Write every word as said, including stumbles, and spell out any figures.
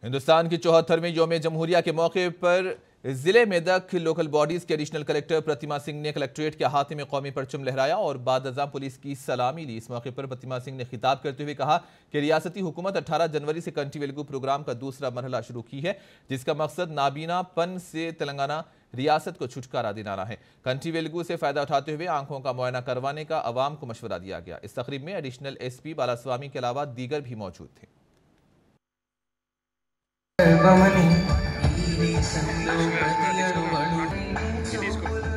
हिंदुस्तान की चौहत्तरवीं यौम जमहूरिया के मौके पर जिले मेदक लोकल बॉडीज के एडिशनल कलेक्टर प्रतिमा सिंह ने कलेक्ट्रेट के अहाते में कौमी परचम लहराया और बादअज़ां पुलिस की सलामी ली। इस मौके पर प्रतिमा सिंह ने खिताब करते हुए कहा कि रियासती हुकूमत अठारह जनवरी से कंट्री वेलगू प्रोग्राम का दूसरा मरहला शुरू की है, जिसका मकसद नाबीनापन से तेलंगाना रियासत को छुटकारा दिलाना है। कंट्री वेलगू से फायदा उठाते हुए आंखों का मुआयना करवाने का अवाम को मशवरा दिया गया। इस तकरीब में एडिशनल एस पी बालास्वामी के अलावा दीगर भी मौजूद थे। This